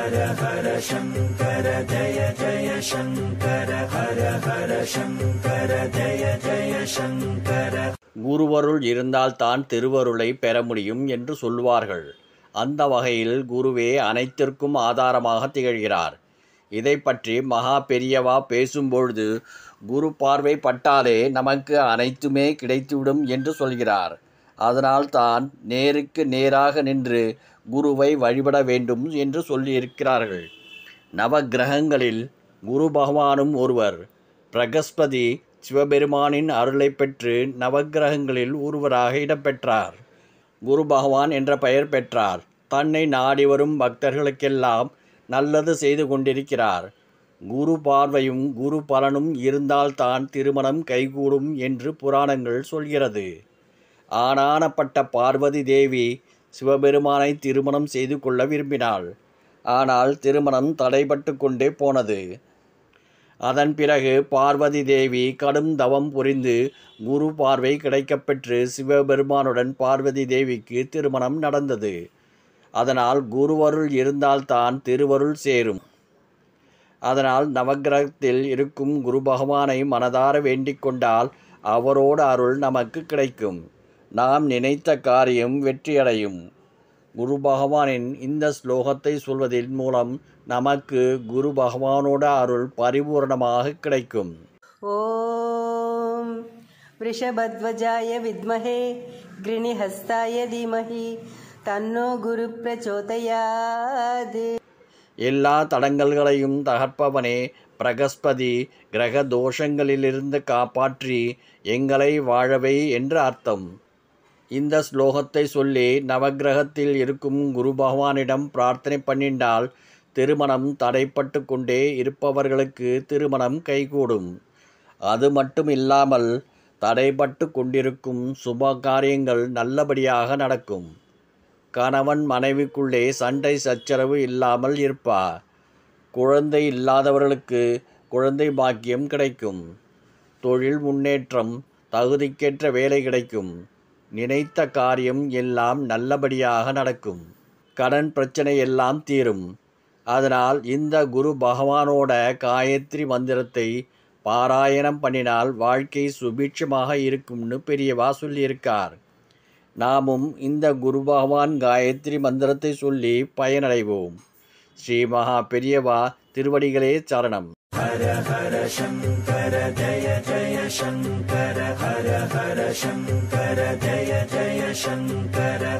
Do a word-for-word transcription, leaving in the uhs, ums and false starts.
ஹர ஹர சங்கர ஜய ஜய சங்கர ஹர ஹர சங்கர ஜய ஜய சங்கர. குருவருள் இருந்தால்தான் திருவருளை பெற முடியும் என்று சொல்வார்கள். அந்த வகையில் குருவே அனைத்திற்கும் ஆதாரமாக திகழ்கிறார். இதை பற்றி மகா பெரியவா பேசும்பொழுது குரு பார்வை பட்டாலே நமக்கு அனைத்துமே கிடைத்துவிடும் என்று சொல்கிறார். அதனால் தான் நேருக்கு நேராக நின்று குருவை வழிபட வேண்டும் என்று சொல்லியிருக்கிறார்கள். நவக்கிரகங்களில் குரு பகவானும் ஒருவர். பிரகஸ்பதி சிவபெருமானின் அருளை பெற்று நவக்கிரகங்களில் ஒருவராக இடம்பெற்றார். குரு பகவான் என்ற பெயர் பெற்றார். தன்னை நாடி வரும் பக்தர்களுக்கெல்லாம் நல்லது செய்து கொண்டிருக்கிறார். குரு பார்வையும் குரு பலனும் இருந்தால்தான் திருமணம் கைகூடும் என்று புராணங்கள் சொல்கிறது. ஆனானப்பட்ட பார்வதி தேவி சிவபெருமானை திருமணம் செய்து கொள்ள விரும்பினாள். ஆனால் திருமணம் தடைபட்டு கொண்டே போனது. அதன் பிறகு பார்வதி தேவி கடும் தவம் புரிந்து குரு பார்வை கிடைக்கப்பெற்று சிவபெருமானுடன் பார்வதி தேவிக்கு திருமணம் நடந்தது. அதனால் குருவருள் இருந்தால்தான் திருவருள் சேரும். அதனால் நவக்கிரகத்தில் இருக்கும் குரு பகவானை மனதார வேண்டிக் கொண்டால் அவரோட அருள் நமக்கு கிடைக்கும். நாம் நினைத்த காரியம் வெற்றியடையும். குரு பகவானின் இந்த ஸ்லோகத்தை சொல்வதன் மூலம் நமக்கு குரு பகவானோட அருள் பரிபூர்ணமாக கிடைக்கும். ஓம் வ்ரிஷபத்வஜாய வித்மஹே கிருணிஹஸ்தாய தீமஹி தன்னோ குரு பிரச்சோதயாத். எல்லா தடங்கல்களையும் தகர்ப்பவனே பிரகஸ்பதி, கிரக தோஷங்களிலிருந்து காப்பாற்றி எங்களை வாழவை என்று அர்த்தம். இந்த ஸ்லோகத்தை சொல்லி நவக்கிரகத்தில் இருக்கும் குரு பகவானிடம் பிரார்த்தனை பண்ணினால் திருமணம் தடைப்பட்டு கொண்டே இருப்பவர்களுக்கு திருமணம் கைகூடும். அது மட்டும் இல்லாமல் தடைப்பட்டு கொண்டிருக்கும் சுப காரியங்கள் நல்லபடியாக நடக்கும். கணவன் மனைவிக்குள்ளே சண்டை சச்சரவு இல்லாமல் இருப்பார். குழந்தை இல்லாதவர்களுக்கு குழந்தை பாக்கியம் கிடைக்கும். தொழில் முன்னேற்றம், தகுதிக்கேற்ற வேலை கிடைக்கும். நினைத்த காரியம் எல்லாம் நல்லபடியாக நடக்கும். கடன் பிரச்சனை எல்லாம் தீரும். அதனால் இந்த குரு பகவானோட காயத்ரி மந்திரத்தை பாராயணம் பண்ணினால் வாழ்க்கை சுபீட்சமாக இருக்கும்னு பெரியவா சொல்லியிருக்கார். நாமும் இந்த குரு பகவான் காயத்ரி மந்திரத்தை சொல்லி பயனடைவோம். ஸ்ரீ மகா பெரியவா திருவடிகளே சரணம். ஹர ஹர சங்கர ஜய ஜய சங்கர ஹர ஹர சங்கர ஜய ஜய சங்கர.